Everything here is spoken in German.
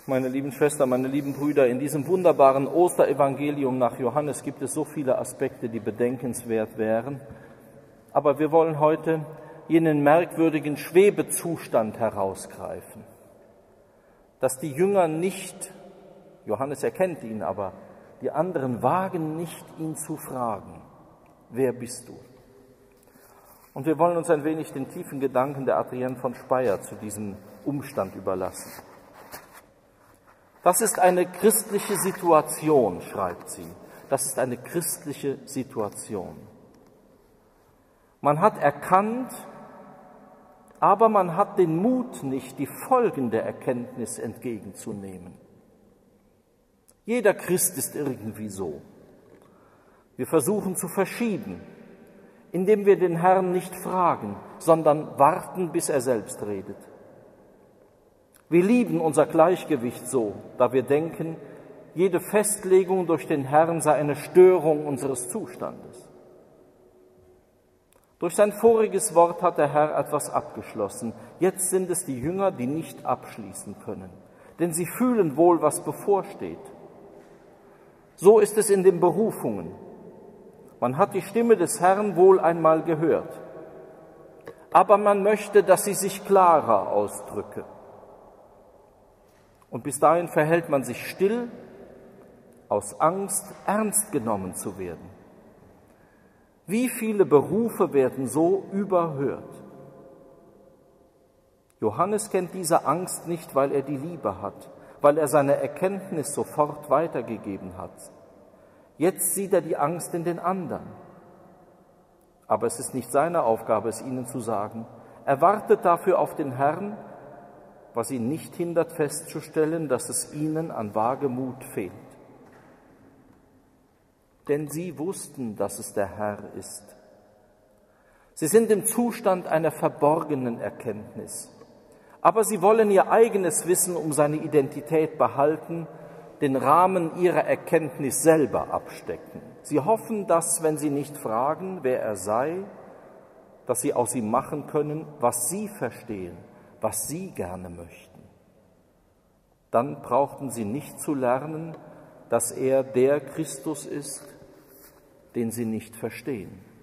Meine lieben Schwestern, meine lieben Brüder, in diesem wunderbaren Osterevangelium nach Johannes gibt es so viele Aspekte, die bedenkenswert wären. Aber wir wollen heute jenen merkwürdigen Schwebezustand herausgreifen, dass die Jünger nicht, Johannes erkennt ihn, aber die anderen wagen nicht, ihn zu fragen, wer bist du? Und wir wollen uns ein wenig den tiefen Gedanken der Adrienne von Speyer zu diesem Umstand überlassen. Das ist eine christliche Situation, schreibt sie. Das ist eine christliche Situation. Man hat erkannt, aber man hat den Mut nicht, die Folgen der Erkenntnis entgegenzunehmen. Jeder Christ ist irgendwie so. Wir versuchen zu verschieben, indem wir den Herrn nicht fragen, sondern warten, bis er selbst redet. Wir lieben unser Gleichgewicht so, da wir denken, jede Festlegung durch den Herrn sei eine Störung unseres Zustandes. Durch sein voriges Wort hat der Herr etwas abgeschlossen. Jetzt sind es die Jünger, die nicht abschließen können, denn sie fühlen wohl, was bevorsteht. So ist es in den Berufungen. Man hat die Stimme des Herrn wohl einmal gehört, aber man möchte, dass sie sich klarer ausdrücke. Und bis dahin verhält man sich still, aus Angst, ernst genommen zu werden. Wie viele Berufe werden so überhört? Johannes kennt diese Angst nicht, weil er die Liebe hat, weil er seine Erkenntnis sofort weitergegeben hat. Jetzt sieht er die Angst in den anderen. Aber es ist nicht seine Aufgabe, es ihnen zu sagen. Er wartet dafür auf den Herrn, was ihn nicht hindert, festzustellen, dass es ihnen an Wagemut fehlt. Denn sie wussten, dass es der Herr ist. Sie sind im Zustand einer verborgenen Erkenntnis. Aber sie wollen ihr eigenes Wissen um seine Identität behalten, den Rahmen ihrer Erkenntnis selber abstecken. Sie hoffen, dass, wenn sie nicht fragen, wer er sei, dass sie aus ihm machen können, was sie verstehen, was sie gerne möchten. Dann brauchten sie nicht zu lernen, dass er der Christus ist, den sie nicht verstehen.